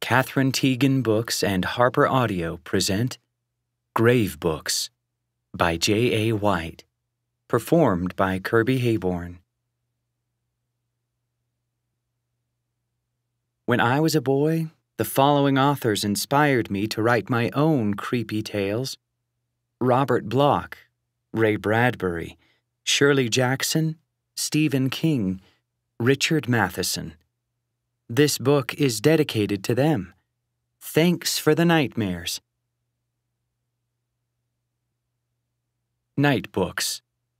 Catherine Teagan Books and Harper Audio present Gravebooks by J.A. White, performed by Kirby Heyborne. When I was a boy, the following authors inspired me to write my own creepy tales: Robert Bloch, Ray Bradbury, Shirley Jackson, Stephen King, Richard Matheson. This book is dedicated to them. Thanks for the nightmares. Nightbooks.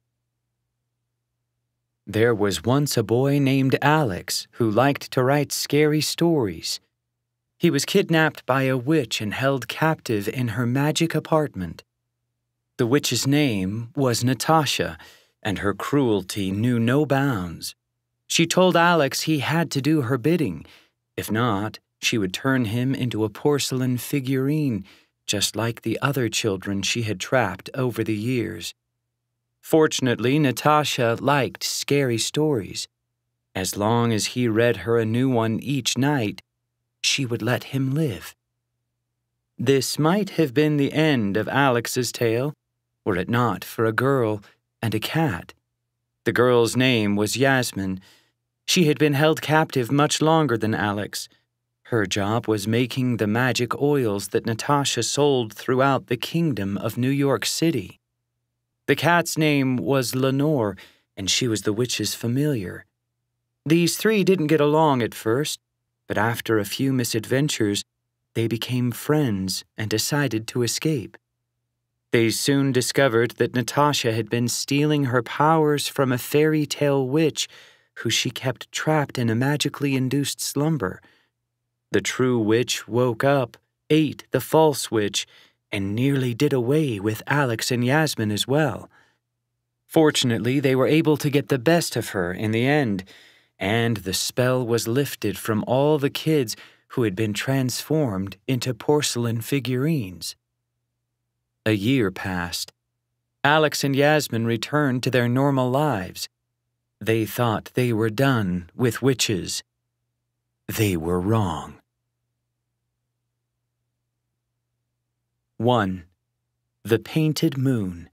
There was once a boy named Alex who liked to write scary stories. He was kidnapped by a witch and held captive in her magic apartment. The witch's name was Natacha, and her cruelty knew no bounds. She told Alex he had to do her bidding. If not, she would turn him into a porcelain figurine, just like the other children she had trapped over the years. Fortunately, Natacha liked scary stories. As long as he read her a new one each night, she would let him live. This might have been the end of Alex's tale, were it not for a girl and a cat. The girl's name was Yasmin. She had been held captive much longer than Alex. Her job was making the magic oils that Natacha sold throughout the kingdom of New York City. The cat's name was Lenore, and she was the witch's familiar. These three didn't get along at first, but after a few misadventures, they became friends and decided to escape. They soon discovered that Natacha had been stealing her powers from a fairy tale witch who she kept trapped in a magically induced slumber. The true witch woke up, ate the false witch, and nearly did away with Alex and Yasmin as well. Fortunately, they were able to get the best of her in the end, and the spell was lifted from all the kids who had been transformed into porcelain figurines. A year passed. Alex and Yasmin returned to their normal lives. They thought they were done with witches. They were wrong. 1. The Painted Moon.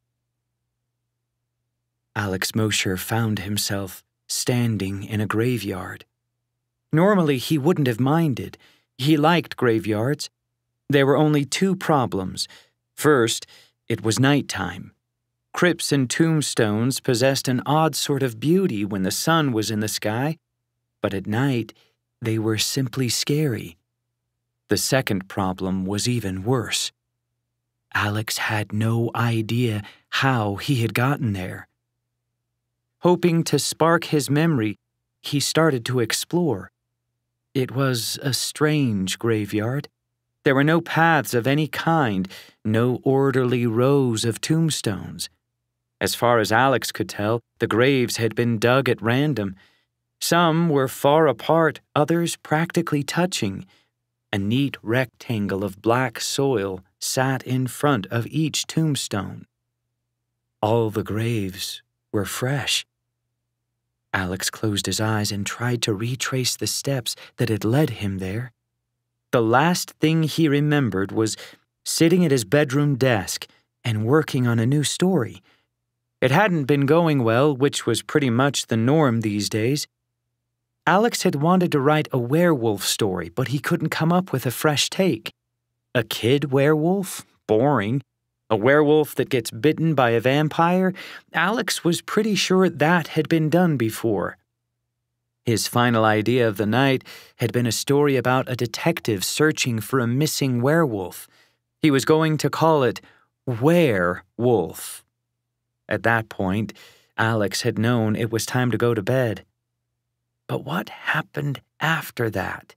Alex Mosher found himself standing in a graveyard. Normally, he wouldn't have minded. He liked graveyards. There were only two problems. First, it was nighttime. Crypts and tombstones possessed an odd sort of beauty when the sun was in the sky, but at night, they were simply scary. The second problem was even worse. Alex had no idea how he had gotten there. Hoping to spark his memory, he started to explore. It was a strange graveyard. There were no paths of any kind, no orderly rows of tombstones. As far as Alex could tell, the graves had been dug at random. Some were far apart, others practically touching. A neat rectangle of black soil sat in front of each tombstone. All the graves were fresh. Alex closed his eyes and tried to retrace the steps that had led him there. The last thing he remembered was sitting at his bedroom desk and working on a new story. It hadn't been going well, which was pretty much the norm these days. Alex had wanted to write a werewolf story, but he couldn't come up with a fresh take. A kid werewolf? Boring. A werewolf that gets bitten by a vampire? Alex was pretty sure that had been done before. His final idea of the night had been a story about a detective searching for a missing werewolf. He was going to call it Werewolf. At that point, Alex had known it was time to go to bed. But what happened after that?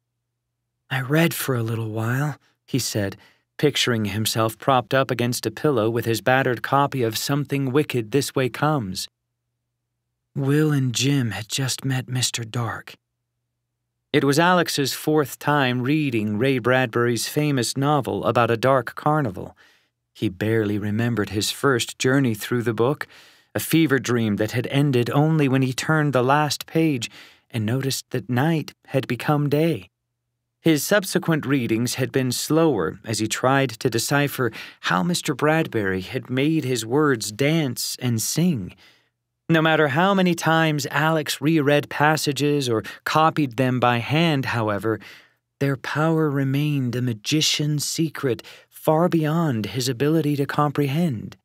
I read for a little while, he said, picturing himself propped up against a pillow with his battered copy of Something Wicked This Way Comes. Will and Jim had just met Mr. Dark. It was Alex's fourth time reading Ray Bradbury's famous novel about a dark carnival. He barely remembered his first journey through the book, a fever dream that had ended only when he turned the last page and noticed that night had become day. His subsequent readings had been slower as he tried to decipher how Mr. Bradbury had made his words dance and sing. No matter how many times Alex reread passages or copied them by hand, however, their power remained a magician's secret far beyond his ability to comprehend.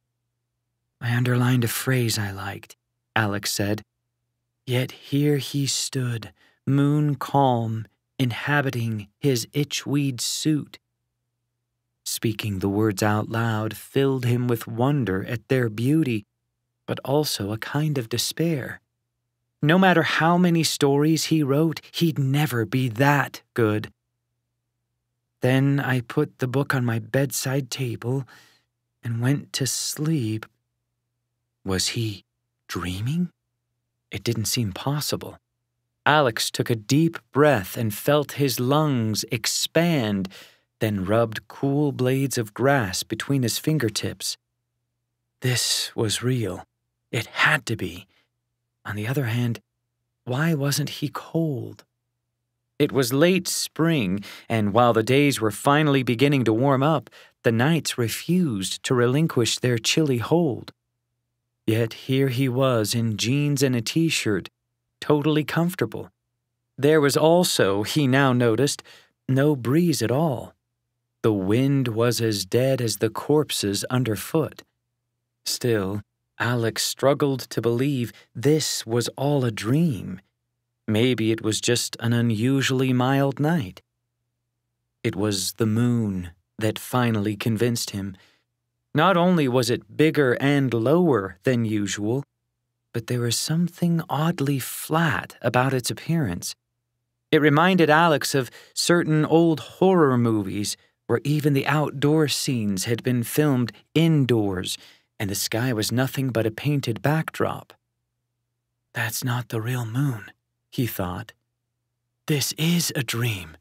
"I underlined a phrase I liked," Alex said. "Yet here he stood, moon calm, inhabiting his itchweed suit." Speaking the words out loud filled him with wonder at their beauty, but also a kind of despair. No matter how many stories he wrote, he'd never be that good. "Then I put the book on my bedside table and went to sleep." Was he dreaming? It didn't seem possible. Alex took a deep breath and felt his lungs expand, then rubbed cool blades of grass between his fingertips. This was real. It had to be. On the other hand, why wasn't he cold? It was late spring, and while the days were finally beginning to warm up, the nights refused to relinquish their chilly hold. Yet here he was in jeans and a t-shirt, totally comfortable. There was also, he now noticed, no breeze at all. The wind was as dead as the corpses underfoot. Still, Alex struggled to believe this was all a dream. Maybe it was just an unusually mild night. It was the moon that finally convinced him. Not only was it bigger and lower than usual, but there was something oddly flat about its appearance. It reminded Alex of certain old horror movies where even the outdoor scenes had been filmed indoors and the sky was nothing but a painted backdrop. "That's not the real moon," he thought. "This is a dream."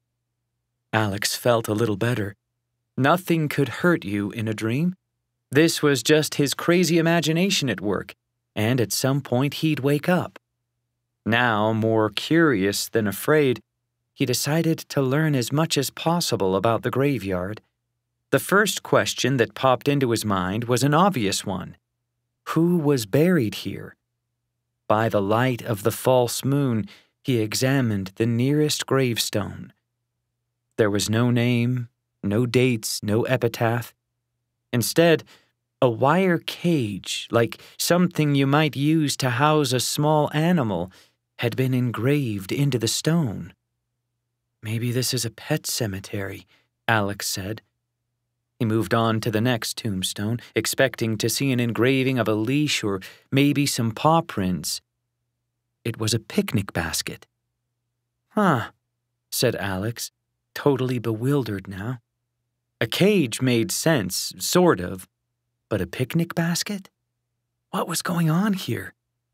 Alex felt a little better. Nothing could hurt you in a dream. This was just his crazy imagination at work, and at some point he'd wake up. Now, more curious than afraid, he decided to learn as much as possible about the graveyard. The first question that popped into his mind was an obvious one. Who was buried here? By the light of the false moon, he examined the nearest gravestone. There was no name, no dates, no epitaph. Instead, a wire cage, like something you might use to house a small animal, had been engraved into the stone. "Maybe this is a pet cemetery," Alex said. He moved on to the next tombstone, expecting to see an engraving of a leash or maybe some paw prints. It was a picnic basket. "Huh," said Alex, totally bewildered now. A cage made sense, sort of, but a picnic basket? What was going on here?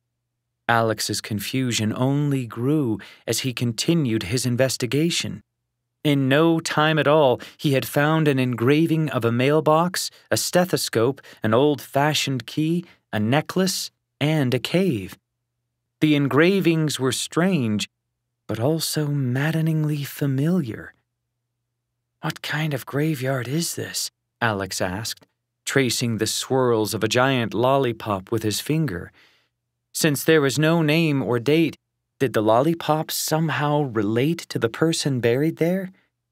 Alex's confusion only grew as he continued his investigation. In no time at all, he had found an engraving of a mailbox, a stethoscope, an old-fashioned key, a necklace, and a cave. The engravings were strange, but also maddeningly familiar. "What kind of graveyard is this?" Alex asked, tracing the swirls of a giant lollipop with his finger. Since there was no name or date, did the lollipop somehow relate to the person buried there?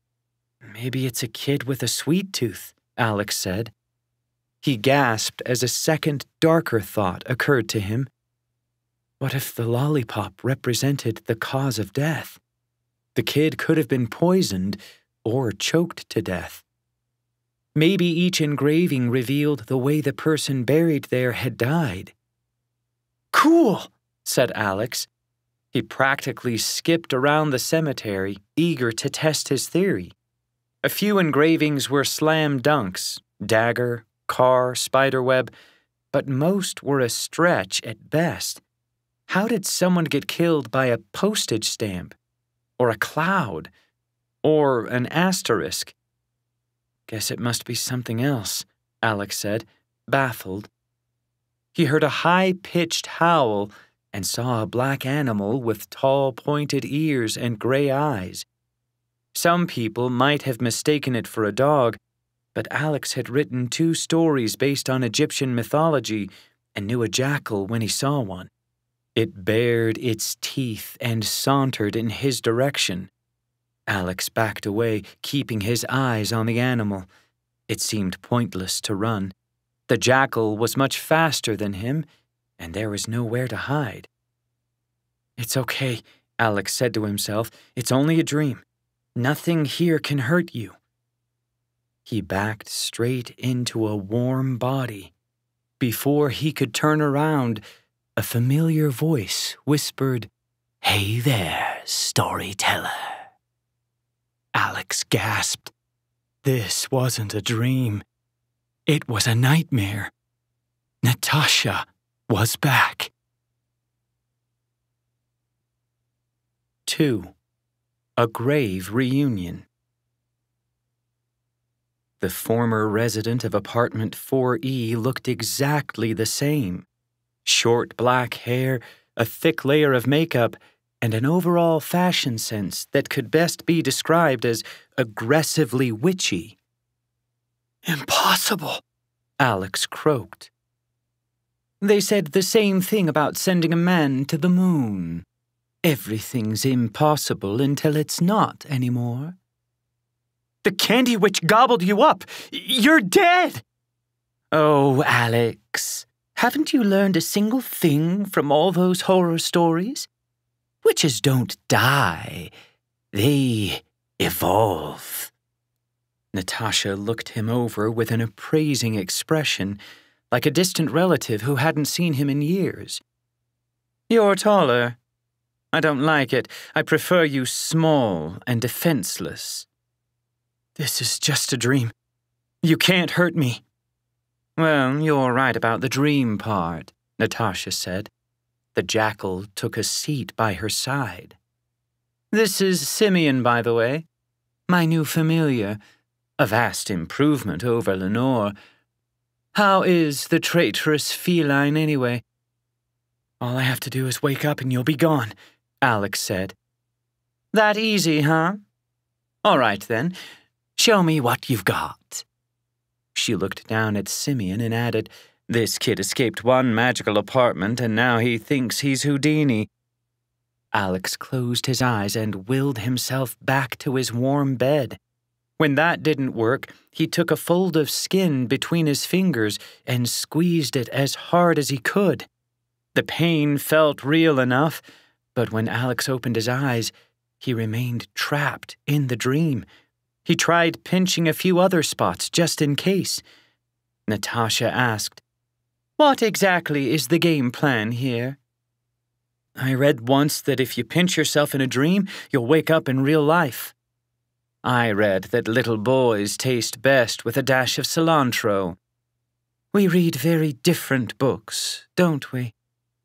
"Maybe it's a kid with a sweet tooth," Alex said. He gasped as a second, darker thought occurred to him. What if the lollipop represented the cause of death? The kid could have been poisoned or choked to death. Maybe each engraving revealed the way the person buried there had died. "Cool," said Alex. He practically skipped around the cemetery, eager to test his theory. A few engravings were slam dunks, dagger, car, spiderweb, but most were a stretch at best. How did someone get killed by a postage stamp? Or a cloud? Or an asterisk? "Guess it must be something else," Alex said, baffled. He heard a high-pitched howl and saw a black animal with tall, pointed ears and gray eyes. Some people might have mistaken it for a dog, but Alex had written 2 stories based on Egyptian mythology and knew a jackal when he saw one. It bared its teeth and sauntered in his direction. Alex backed away, keeping his eyes on the animal. It seemed pointless to run. The jackal was much faster than him, and there was nowhere to hide. "It's okay," Alex said to himself. "It's only a dream. Nothing here can hurt you." He backed straight into a warm body. Before he could turn around, a familiar voice whispered, "Hey there, storyteller." Alex gasped. This wasn't a dream. It was a nightmare. Natacha was back. 2. A Grave Reunion. The former resident of apartment 4E looked exactly the same. Short black hair, a thick layer of makeup, and an overall fashion sense that could best be described as aggressively witchy. "Impossible," Alex croaked. "They said the same thing about sending a man to the moon. Everything's impossible until it's not anymore." "The candy witch gobbled you up! You're dead!" "Oh, Alex, haven't you learned a single thing from all those horror stories? Witches don't die. They evolve." Natacha looked him over with an appraising expression, like a distant relative who hadn't seen him in years. "You're taller. I don't like it. I prefer you small and defenseless." "This is just a dream. You can't hurt me." "Well, you're right about the dream part," Natacha said. The jackal took a seat by her side. "This is Simeon, by the way. My new familiar. A vast improvement over Lenore. How is the traitorous feline anyway?" "All I have to do is wake up and you'll be gone," Alex said. "That easy, huh? All right, then. Show me what you've got." She looked down at Simeon and added, "This kid escaped one magical apartment and now he thinks he's Houdini." Alex closed his eyes and willed himself back to his warm bed. When that didn't work, he took a fold of skin between his fingers and squeezed it as hard as he could. The pain felt real enough, but when Alex opened his eyes, he remained trapped in the dream. He tried pinching a few other spots just in case. Natacha asked, "What exactly is the game plan here?" "I read once that if you pinch yourself in a dream, you'll wake up in real life." "I read that little boys taste best with a dash of cilantro." "We read very different books, don't we?"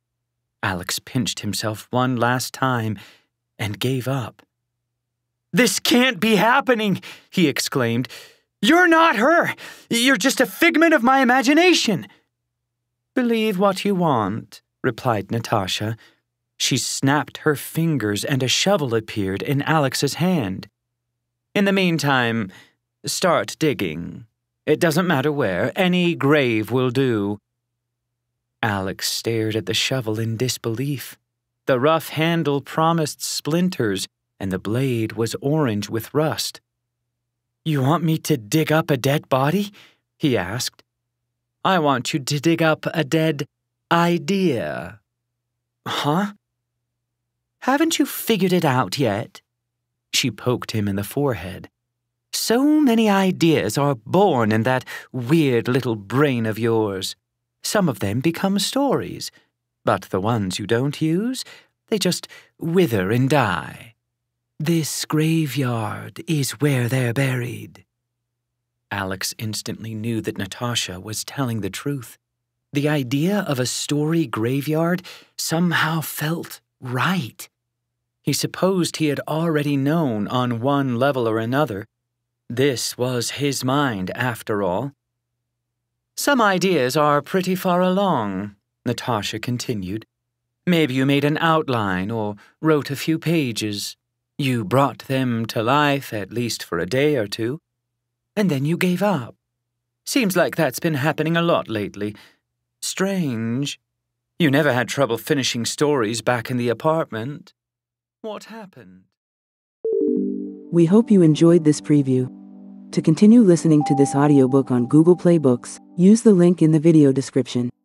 Alex pinched himself one last time and gave up. "This can't be happening," he exclaimed. "You're not her! You're just a figment of my imagination!" "Believe what you want," replied Natacha. She snapped her fingers and a shovel appeared in Alex's hand. "In the meantime, start digging. It doesn't matter where, any grave will do." Alex stared at the shovel in disbelief. The rough handle promised splinters, and the blade was orange with rust. "You want me to dig up a dead body?" he asked. "I want you to dig up a dead idea." "Huh?" "Haven't you figured it out yet?" She poked him in the forehead. "So many ideas are born in that weird little brain of yours. Some of them become stories, but the ones you don't use, they just wither and die. This graveyard is where they're buried." Alex instantly knew that Natacha was telling the truth. The idea of a story graveyard somehow felt right. He supposed he had already known on one level or another. This was his mind, after all. "Some ideas are pretty far along," Natacha continued. "Maybe you made an outline or wrote a few pages. You brought them to life, at least for a day or two, and then you gave up. Seems like that's been happening a lot lately. Strange. You never had trouble finishing stories back in the apartment. What happened? We hope you enjoyed this preview. To continue listening to this audiobook on Google Play Books, use the link in the video description.